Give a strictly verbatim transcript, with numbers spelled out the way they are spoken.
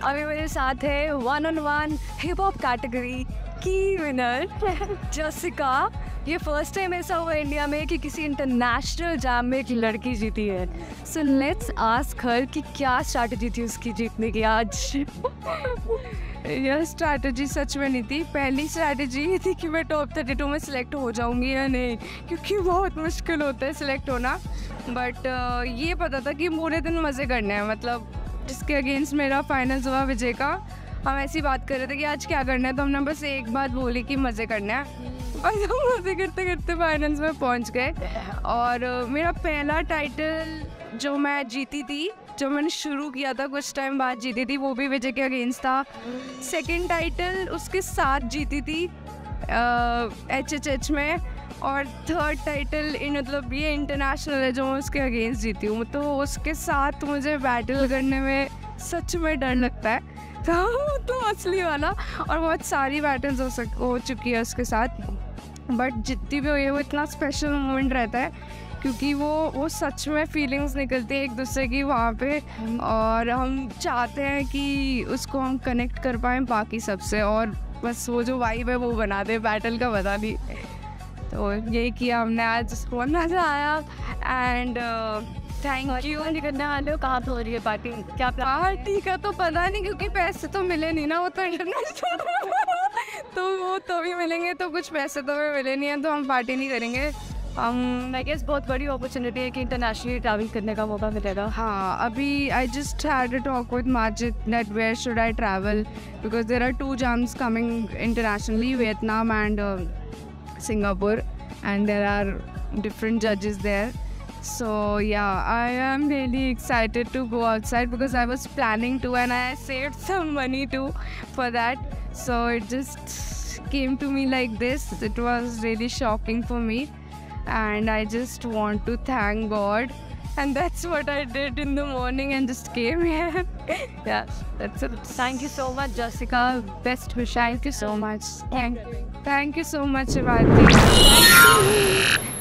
अभी मेरे साथ है one on one hip hop category की विनर जसिका। ये फर्स्ट टाइम ऐसा हुआ इंडिया में कि किसी इंटरनेशनल जैम में एक लड़की जीती है। सो लेट्स आस्क हर कि क्या स्ट्रैटेजी थी उसकी जीतने की आज। यह स्ट्रैटेजी सच में नहीं थी। पहली स्ट्रैटेजी ये थी कि मैं टॉप थर्टी टू में सिलेक्ट हो जाऊंगी या नहीं, क्योंकि बहुत मुश्किल होता है सिलेक्ट होना। बट uh, ये पता था कि पूरे दिन मज़े करने हैं। मतलब जिसके अगेंस्ट मेरा फाइनल्स हुआ विजय का, हम ऐसी बात कर रहे थे कि आज क्या करना है, तो हमने बस एक बात बोली कि मज़े करना है और हम मज़े करते करते फाइनल्स में पहुंच गए। और uh, मेरा पहला टाइटल जो मैं जीती थी, जो मैंने शुरू किया था कुछ टाइम बाद जीती थी, वो भी विजय के अगेंस्ट था। सेकंड टाइटल उसके साथ जीती थी एच एच एच में, और थर्ड टाइटल इन मतलब ये इंटरनेशनल है जो मैं उसके अगेंस्ट जीती हूँ। तो उसके साथ मुझे बैटल करने में सच में डर लगता है, तो, तो असली वाला। और बहुत सारी बैटल्स हो सक हो चुकी है उसके साथ, बट जितनी भी हुई है वो इतना स्पेशल मोमेंट रहता है, क्योंकि वो वो सच में फीलिंग्स निकलती है एक दूसरे की वहाँ पे, और हम चाहते हैं कि उसको हम कनेक्ट कर पाएँ बाकी सबसे, और बस वो जो वाइब है वो बना दे बैटल का, बता दी। तो यही किया हमने आज, बहुत मज़ा आया। And thank you. करने वाले हो कहाँ पे हो रही है पार्टी? क्या पार्टी का तो पता नहीं, क्योंकि पैसे तो मिले नहीं ना, वो तो इंटरनेशनल तो वो तो भी मिलेंगे, तो कुछ पैसे तो हमें मिले नहीं है, तो हम पार्टी नहीं करेंगे। हम आई गेस बहुत बड़ी अपॉर्चुनिटी है कि इंटरनेशनली ट्रैवल करने का मौका मिलेगा। हाँ, अभी I just had a talk with Majid that where should I travel, because there are two jams coming internationally, Vietnam and Singapore, and there are different judges there. So yeah, I am really excited to go outside because I was planning to, and I saved some money too for that. So it just came to me like this. It was really shocking for me, and I just want to thank God. And that's what I did in the morning and just came here. Yeah, that's it. Thank you so much, Jessica. Best wish. Thank you so much. Thank, thank you so much, Shivati.